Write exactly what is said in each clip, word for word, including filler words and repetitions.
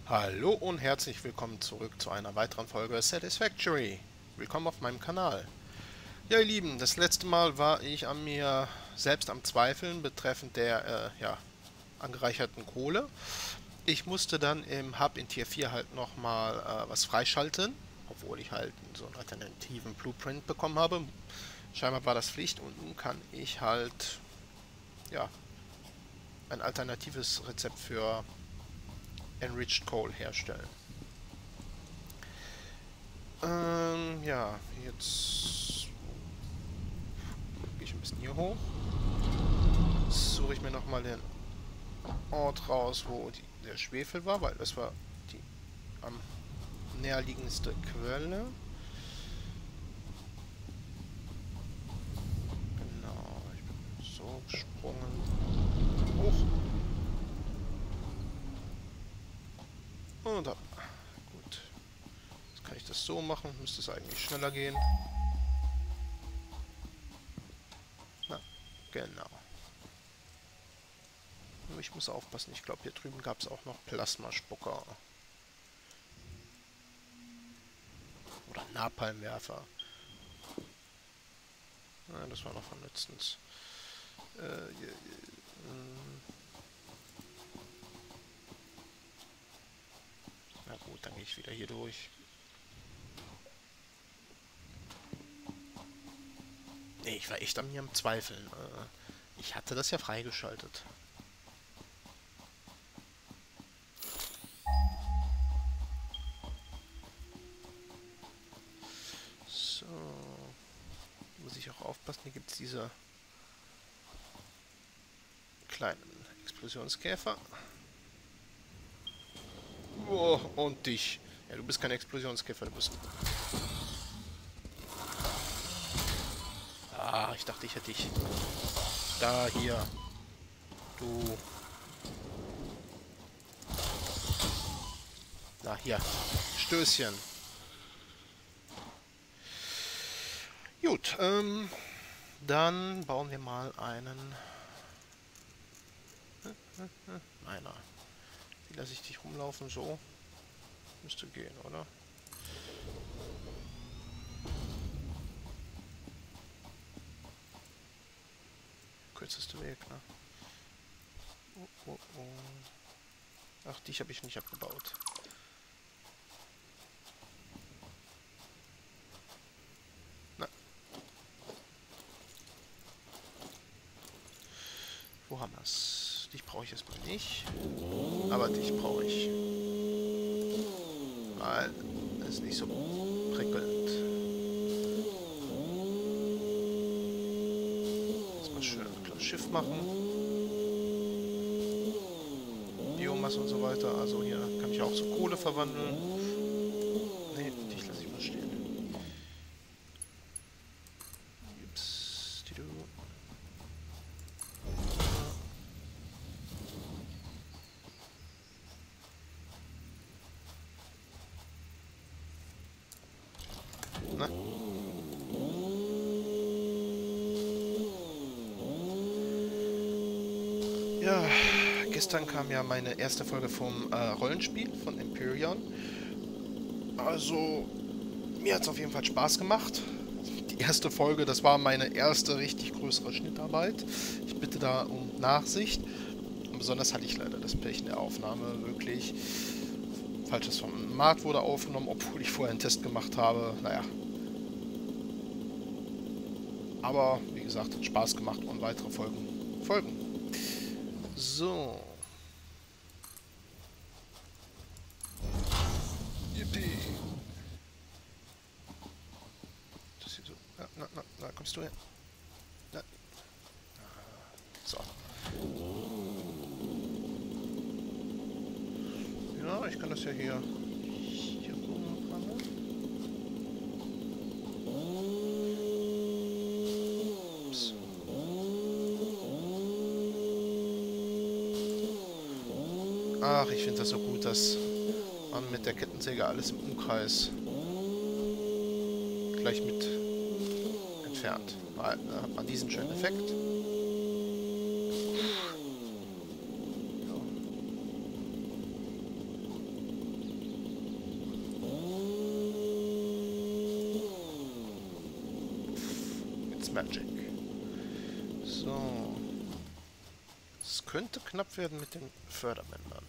Hallo und herzlich willkommen zurück zu einer weiteren Folge Satisfactory. Willkommen auf meinem Kanal. Ja, ihr Lieben, das letzte Mal war ich an mir selbst am Zweifeln betreffend der äh, ja, angereicherten Kohle. Ich musste dann im Hub in Tier vier halt nochmal äh, was freischalten, obwohl ich halt so einen alternativen Blueprint bekommen habe. Scheinbar war das Pflicht und nun kann ich halt ja, ein alternatives Rezept für Enriched Coal herstellen. Ähm, ja, jetzt gehe ich ein bisschen hier hoch. Suche ich mir nochmal den Ort raus, wo die, der Schwefel war, weil das war die am näherliegendste Quelle. Genau, ich bin so gesprungen. Hoch. Und da. Gut. Jetzt kann ich das so machen. Müsste es eigentlich schneller gehen. Na, genau. Nur ich muss aufpassen. Ich glaube, hier drüben gab es auch noch Plasmaspucker. Oder Napalmwerfer. Ja, das war noch von letztens. Äh, hier, ähm, na gut, dann gehe ich wieder hier durch. Nee, ich war echt an mir am Zweifeln. Äh, ich hatte das ja freigeschaltet. So. Muss ich auch aufpassen. Hier gibt es diese kleinen Explosionskäfer. Oh, und dich. Ja, du bist kein Explosionskäfer, du bist... Ah, ich dachte, ich hätte dich. Da, hier. Du. Da, hier. Stößchen. Gut, ähm... dann bauen wir mal einen... Einer. Wie lasse ich dich rumlaufen? So. Müsste gehen, oder? Kürzeste Weg, ne? Oh, oh, oh. Ach, dich habe ich nicht abgebaut. Na. Wo haben wir es? Dich brauche ich erstmal nicht. Aber dich brauche ich. Weil es ist nicht so prickelnd. Erstmal schön ein kleines Schiff machen. Biomasse und so weiter. Also hier kann ich auch zu Kohle verwandeln. Ne, dich lasse ich mal stehen. Ups. Na? Ja, gestern kam ja meine erste Folge vom äh, Rollenspiel von Empyrean. Also, mir hat es auf jeden Fall Spaß gemacht. Die erste Folge, das war meine erste richtig größere Schnittarbeit. Ich bitte da um Nachsicht. Und besonders hatte ich leider das Pech in der Aufnahme, wirklich. Falsches Format wurde aufgenommen, obwohl ich vorher einen Test gemacht habe. Naja. Aber, wie gesagt, hat Spaß gemacht und weitere Folgen folgen. So. Yippie. Das hier so. Na, na, na, na, kommst du her? Na. So. Ja, ich kann das ja hier, hier rumhangeln. Ups. Ach, ich finde das so gut, dass man mit der Kettensäge alles im Umkreis gleich mit entfernt. Weil, da hat man diesen schönen Effekt. Ja. Magic. So. Es könnte knapp werden mit den Förderbändern.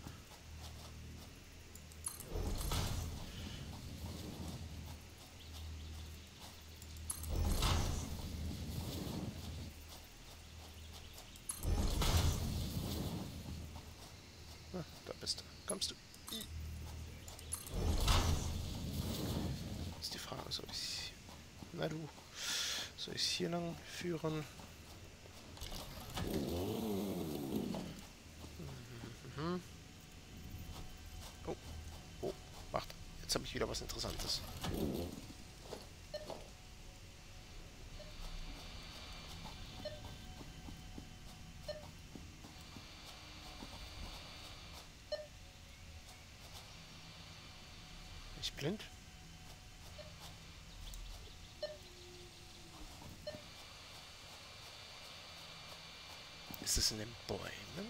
Ah, da bist du. Kommst du? Ist die Frage, soll ich... Na du... Soll ich es hier lang führen? Mhm. Oh, oh, warte. Jetzt habe ich wieder was Interessantes. Ich blind? Ist es in den Bäumen?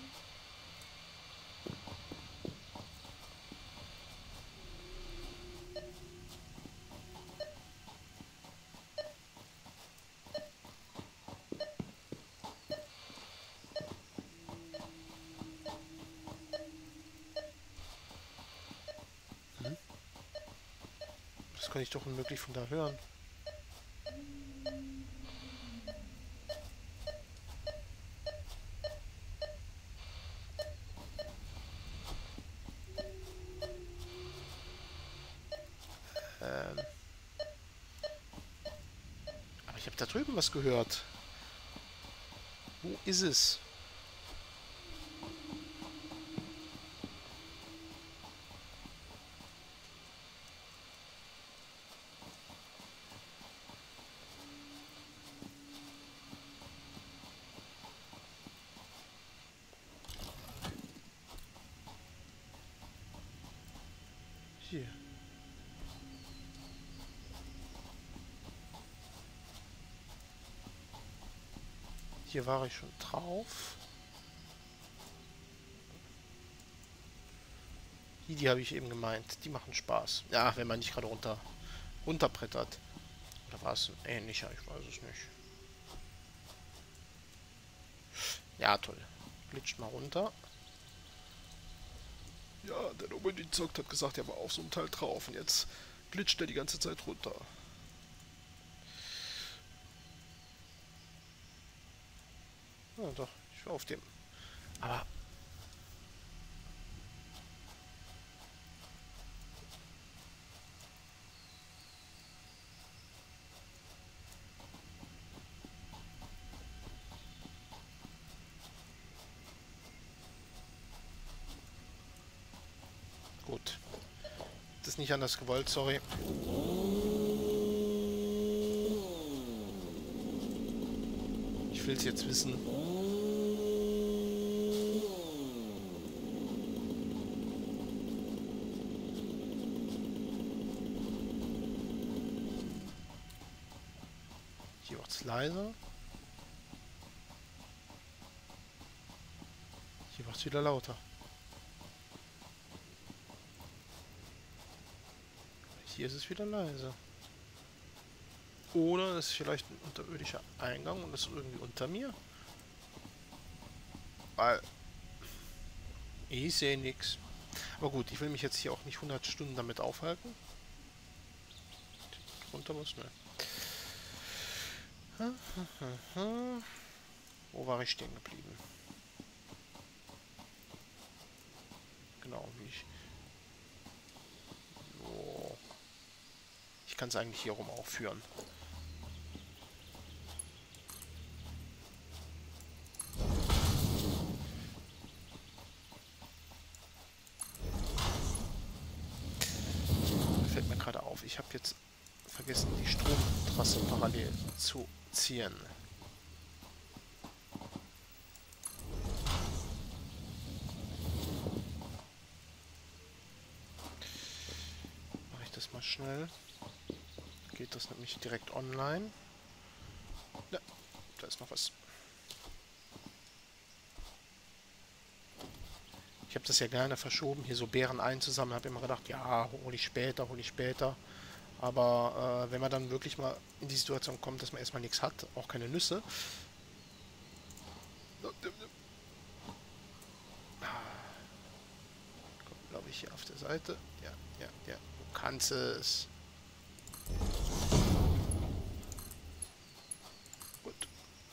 Hm? Das kann ich doch unmöglich von da hören. Ähm. Aber ich habe da drüben was gehört. Wo ist es? Hier. Hier war ich schon drauf. Die, die habe ich eben gemeint. Die machen Spaß. Ja, wenn man nicht gerade runter runterbrettert. Oder war es ein ähnlicher? Ich weiß es nicht. Ja, toll. Glitscht mal runter. Ja, der Ober, die zockt, hat gesagt, er war auf so einem Teil drauf. Und jetzt glitscht er die ganze Zeit runter. Ja, doch. Ich war auf dem. Aber... Gut. Das ist nicht anders gewollt, sorry. Ich will es jetzt wissen. Hier wird es leiser. Hier wird es wieder lauter. Hier ist es wieder leise. Oder es ist vielleicht ein unterirdischer Eingang und ist irgendwie unter mir. Weil ich sehe nichts. Aber gut, ich will mich jetzt hier auch nicht hundert Stunden damit aufhalten. Runter muss, ne? Wo war ich stehen geblieben? Genau, wie ich... So. Ich kann es eigentlich hier rum auch führen. Fällt mir gerade auf, ich habe jetzt vergessen, die Stromtrasse parallel zu ziehen. Mache ich das mal schnell. Geht das nämlich direkt online. Ja, da ist noch was. Ich habe das ja gerne verschoben, hier so Beeren einzusammeln. Habe immer gedacht, ja, hole ich später, hole ich später. Aber äh, wenn man dann wirklich mal in die Situation kommt, dass man erstmal nichts hat, auch keine Nüsse. Kommt, glaube ich, hier auf der Seite. Ja, ja, ja. Du kannst es. Gut.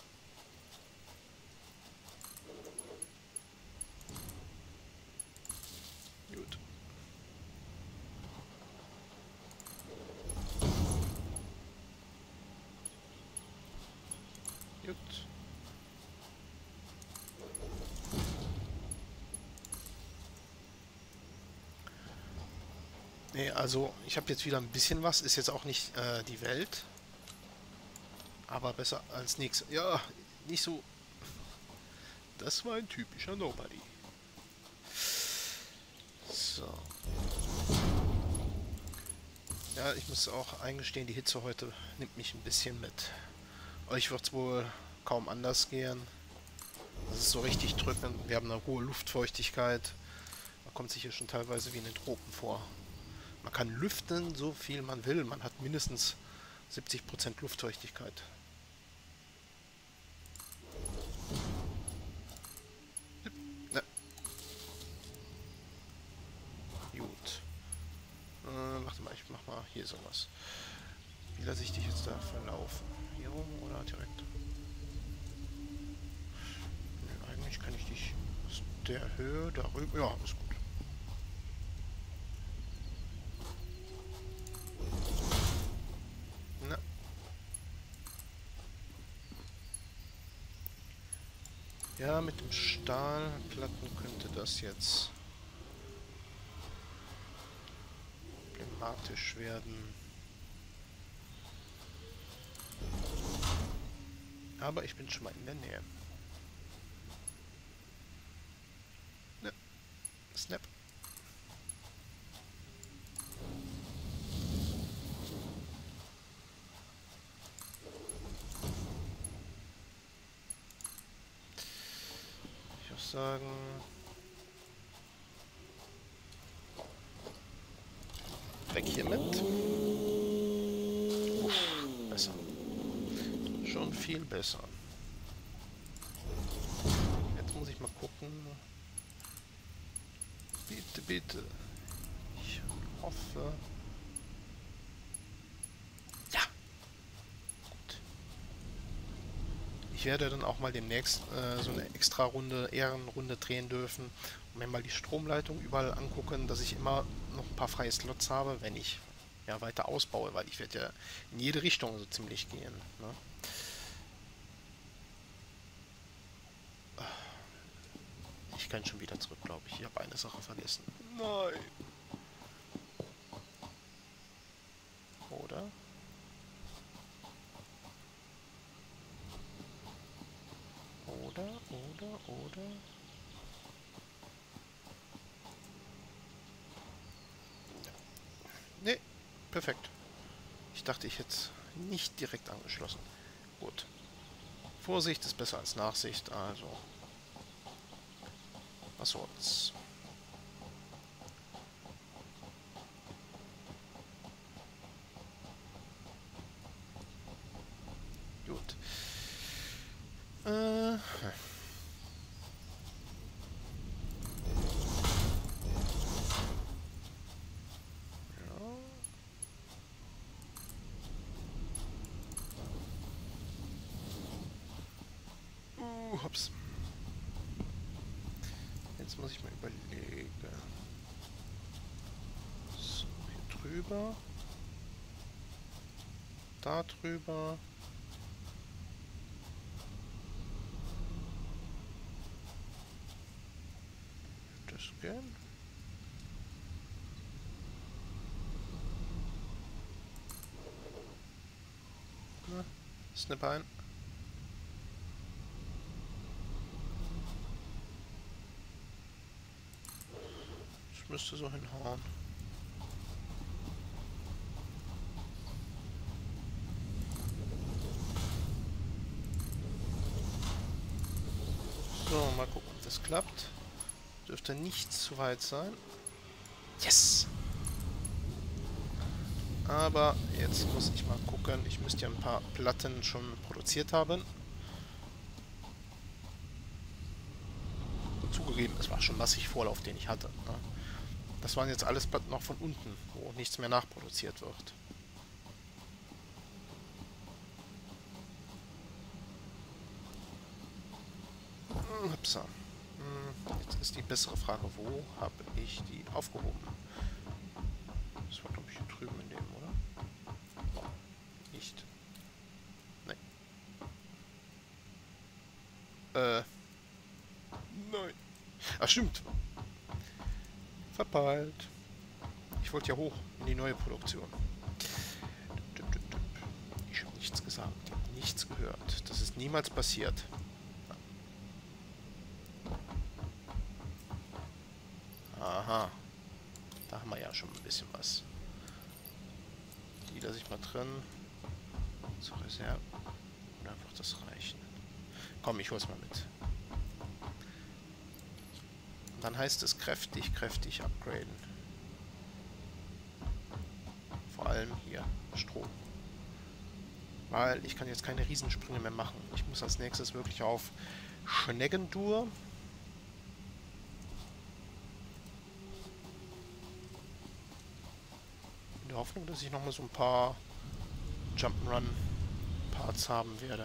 Gut. Gut. Nee, also ich habe jetzt wieder ein bisschen was. Ist jetzt auch nicht äh, die Welt. Aber besser als nichts. Ja, nicht so. Das war ein typischer Nobody. So. Ja, ich muss auch eingestehen, die Hitze heute nimmt mich ein bisschen mit. Euch wird es wohl kaum anders gehen. Das ist so richtig drückend. Wir haben eine hohe Luftfeuchtigkeit. Man kommt sich hier schon teilweise wie in den Tropen vor. Man kann lüften, so viel man will. Man hat mindestens siebzig Prozent Luftfeuchtigkeit. Ne. Gut. Äh, warte mal, ich mach mal hier sowas. Wie lasse ich dich jetzt da verlaufen? Hier rum oder direkt? Nö, eigentlich kann ich dich aus der Höhe darüber... Ja, ist gut. Na. Ja, mit dem Stahlplatten könnte das jetzt problematisch werden. Aber ich bin schon mal in der Nähe. Ne. Snap. Ich würde sagen... Weg hiermit. Uff, besser. Schon viel besser. Jetzt muss ich mal gucken. Bitte, bitte. Ich hoffe... Ja! Gut. Ich werde dann auch mal demnächst äh, so eine extra Runde, Ehrenrunde drehen dürfen und mir mal die Stromleitung überall angucken, dass ich immer noch ein paar freie Slots habe, wenn ich ja weiter ausbaue, weil ich werde ja in jede Richtung so ziemlich gehen. Ne? Ich kann schon wieder zurück, glaube ich. Ich habe eine Sache vergessen. Nein. Oder? Oder, oder, oder? Ne, perfekt. Ich dachte, ich hätte es nicht direkt angeschlossen. Gut. Vorsicht ist besser als Nachsicht, also... Was soll's. Gut. Äh... Uh, hops. Jetzt muss ich mal überlegen. So, hier drüber. Da drüber. Das gern. Na, Snap ein. Das müsste so hinhauen. So, mal gucken, ob das klappt. Dürfte nicht zu weit sein. Yes! Aber jetzt muss ich mal gucken. Ich müsste ja ein paar Platten schon produziert haben. Zugegeben, es war schon massig Vorlauf, den ich hatte. Ne? Das waren jetzt alles Platten noch von unten, wo nichts mehr nachproduziert wird. Upsa. Jetzt ist die bessere Frage, wo habe ich die aufgehoben? Das war, glaube ich, hier drüben in dem, oder? Oh, nicht. Nein. Äh. Nein. Ach, stimmt. Verpeilt. Ich wollte ja hoch in die neue Produktion. Ich habe nichts gesagt. Ich habe nichts gehört. Das ist niemals passiert. Aha. Da haben wir ja schon ein bisschen was. Die lasse ich mal drin. Zur Reserve. Oder wird das reichen? Komm, ich hol's mal mit. Und dann heißt es kräftig, kräftig upgraden. Vor allem hier Strom. Weil ich kann jetzt keine Riesensprünge mehr machen. Ich muss als nächstes wirklich auf Schneggendur. In der Hoffnung, dass ich nochmal so ein paar Jump'n'Run-Parts haben werde.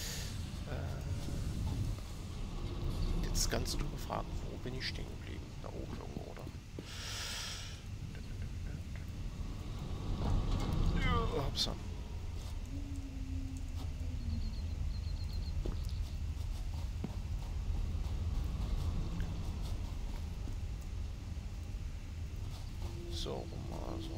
Äh, jetzt ganz dumme Frage. Wo bin ich stehen geblieben? Da oben irgendwo, oder? Ja, hopsa. So, mal so.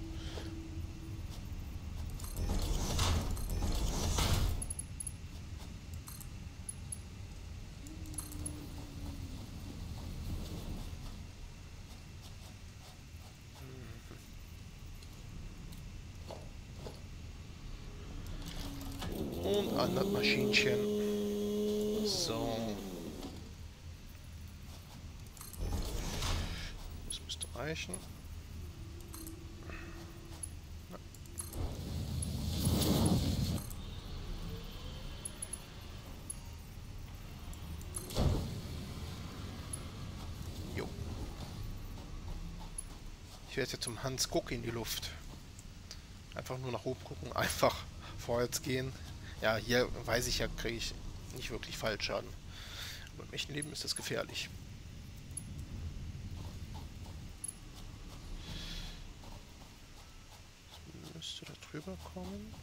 Und an das Maschinchen. So. Das müsste reichen. Jo. Ich werde jetzt zum Hans Guck in die Luft. Einfach nur nach oben gucken, einfach vorwärts gehen. Ja, hier weiß ich ja, kriege ich nicht wirklich Fallschaden. Aber im echten Leben ist das gefährlich. Das müsste da drüber kommen.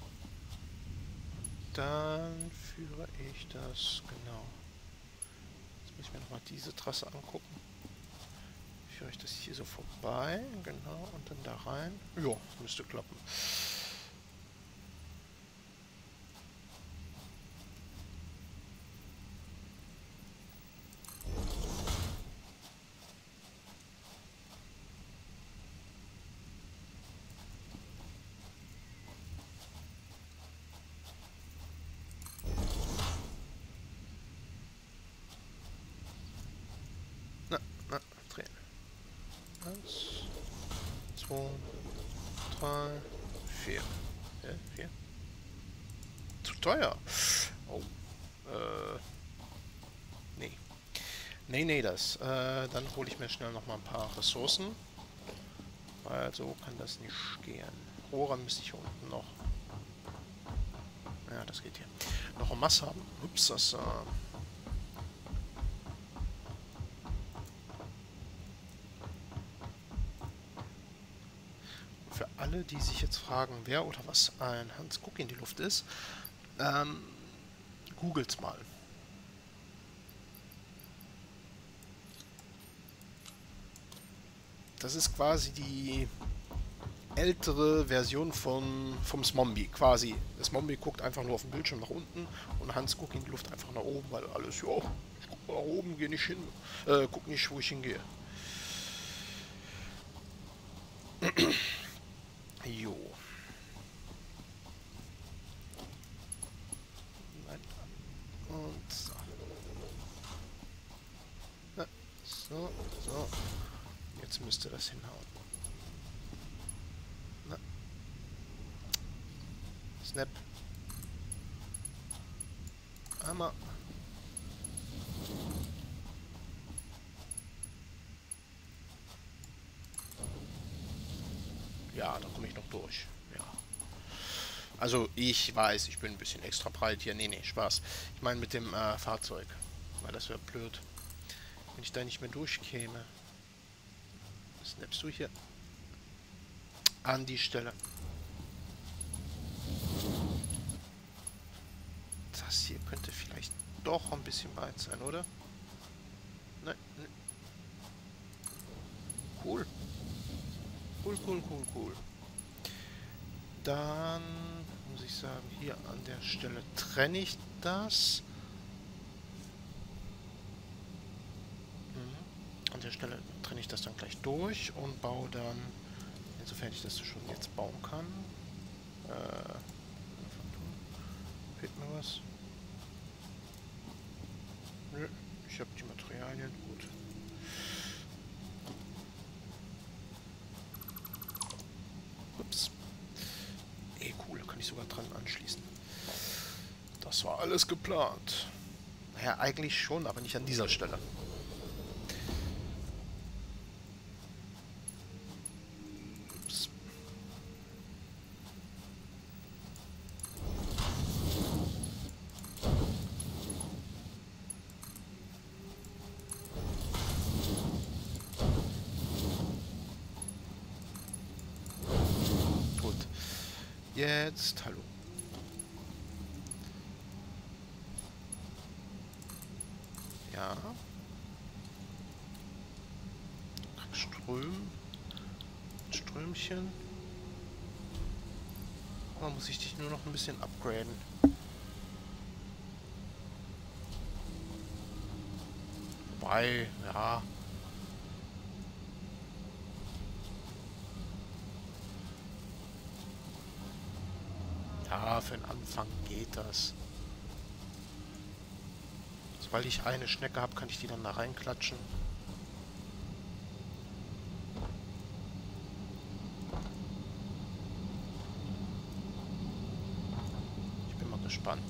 Dann führe ich das, genau. Jetzt muss ich mir nochmal diese Trasse angucken. Führe ich das hier so vorbei, genau, und dann da rein. Ja, müsste klappen. Na, na, drehen. Eins, zwei, drei, vier. Ja, vier. Zu teuer. Oh. Äh. Nee. Nee, nee, das. Äh, dann hole ich mir schnell noch mal ein paar Ressourcen. Weil so kann das nicht gehen. Rohrer müsste ich hier unten noch. Ja, das geht hier. Noch ein Mass haben. Ups, das. Äh Für alle, die sich jetzt fragen, wer oder was ein Hans Guck in die Luft ist, ähm, googelt's mal. Das ist quasi die ältere Version von, vom Smombie. Quasi. Das Smombie guckt einfach nur auf den Bildschirm nach unten und Hans guckt in die Luft einfach nach oben, weil alles, ja, ich guck mal nach oben, gehe nicht hin, äh, guck nicht, wo ich hingehe. Jo. Und so. Ja, so, so. Jetzt müsste das hinhauen. Na. Snap. Einmal. Ja, da komme ich noch durch. Ja. Also ich weiß, ich bin ein bisschen extra breit hier. Nee, nee, Spaß. Ich meine mit dem äh, Fahrzeug. Weil das wäre blöd, wenn ich da nicht mehr durchkäme. Snappst du hier an die Stelle. Das hier könnte vielleicht doch ein bisschen weit sein, oder? Nein, nein. Cool. Cool, cool, cool, cool. Dann muss ich sagen, hier an der Stelle trenne ich das. Mhm. An der Stelle trenne ich das dann gleich durch und baue dann, insofern ich das schon jetzt bauen kann. Äh, fehlt mir was? Nö, ich habe die Materialien, gut. Ups. Eh, cool, kann ich sogar dran anschließen. Das war alles geplant. Naja, eigentlich schon, aber nicht an dieser Stelle. Ups. Gut. Jetzt, hallo. Ja. Ström. Strömchen. Da muss ich dich nur noch ein bisschen upgraden. Wobei, ja. Ja, für den Anfang geht das. Sobald ich eine Schnecke habe, kann ich die dann da reinklatschen. Ich bin mal gespannt.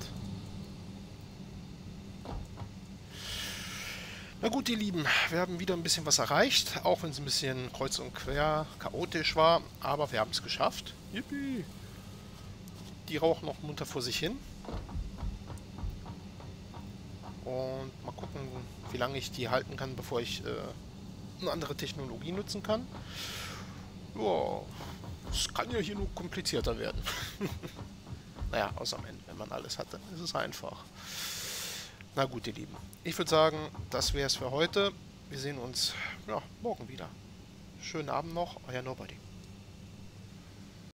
Na gut, ihr Lieben, wir haben wieder ein bisschen was erreicht, auch wenn es ein bisschen kreuz und quer chaotisch war, aber wir haben es geschafft. Yippie! Die rauchen noch munter vor sich hin. Und mal gucken, wie lange ich die halten kann, bevor ich äh, eine andere Technologie nutzen kann. Ja, es kann ja hier nur komplizierter werden. Naja, außer am Ende, wenn man alles hat, dann ist es einfach. Na gut, ihr Lieben. Ich würde sagen, das wäre es für heute. Wir sehen uns ja, morgen wieder. Schönen Abend noch, euer Nobody.